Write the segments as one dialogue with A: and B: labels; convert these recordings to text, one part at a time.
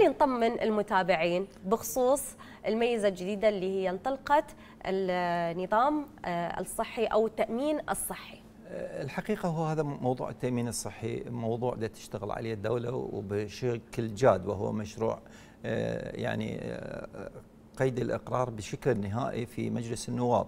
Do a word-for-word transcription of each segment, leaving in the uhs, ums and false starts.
A: خلينا نطمن المتابعين بخصوص الميزة الجديدة اللي هي انطلقت النظام الصحي أو التأمين الصحي.
B: الحقيقة هو هذا موضوع التأمين الصحي موضوع ده تشتغل عليه الدولة وبشكل جاد، وهو مشروع يعني قيد الإقرار بشكل نهائي في مجلس النواب،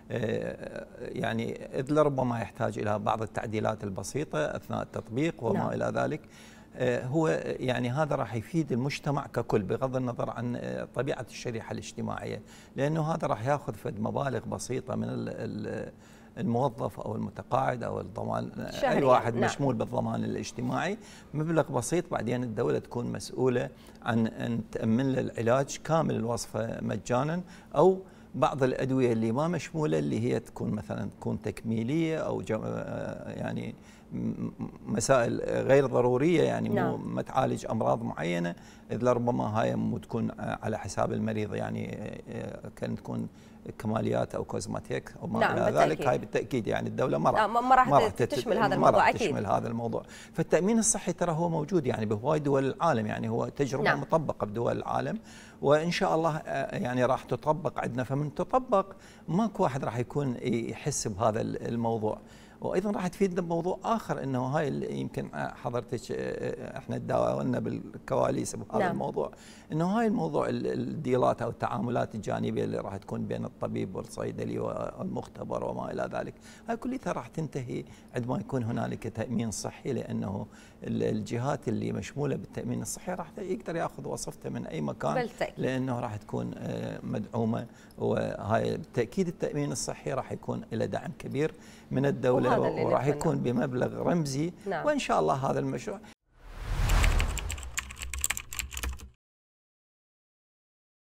B: يعني إذ لربما يحتاج إلى بعض التعديلات البسيطة أثناء التطبيق وما نعم. إلى ذلك. هو يعني هذا راح يفيد المجتمع ككل بغض النظر عن طبيعة الشريحة الاجتماعية، لأنه هذا راح يأخذ فد مبالغ بسيطة من الموظف أو المتقاعد أو الضمان، أي واحد نعم. مشمول بالضمان الاجتماعي، مبلغ بسيط، بعدين الدولة تكون مسؤولة عن أن تأمن له العلاج كامل الوصفة مجانا، أو بعض الأدوية اللي ما مشمولة اللي هي تكون مثلا تكون تكميلية أو يعني مسائل غير ضرورية، يعني مو ما تعالج أمراض معينة، إذ لربما هاي مو تكون على حساب المريض، يعني كان تكون كماليات أو كوزماتيك أو ما
A: نعم
B: إلى ذلك. هاي بالتأكيد يعني الدولة ما راح
A: ما راح تشمل هذا الموضوع أكيد.
B: تشمل هذا الموضوع. فالتأمين الصحي ترى هو موجود يعني بهواي دول العالم، يعني هو تجربة نعم. مطبقة بدول العالم، وإن شاء الله يعني راح تطبق عندنا. فمن تطبق ماكو واحد راح يكون يحس بهذا الموضوع. وايضا راح تفيدنا بموضوع اخر، انه هاي اللي يمكن حضرتك احنا تداولنا بالكواليس بهذا نعم. الموضوع، انه هاي الموضوع الديلات او التعاملات الجانبيه اللي راح تكون بين الطبيب والصيدلي والمختبر وما الى ذلك، هاي كلها راح تنتهي عندما يكون هنالك تامين صحي، لانه الجهات اللي مشموله بالتامين الصحي راح يقدر ياخذ وصفته من اي مكان بالتأكيد. لانه راح تكون مدعومه، وهاي بالتاكيد التامين الصحي راح يكون له دعم كبير من الدوله، وراح يكون بمبلغ رمزي نعم. وإن شاء الله هذا المشروع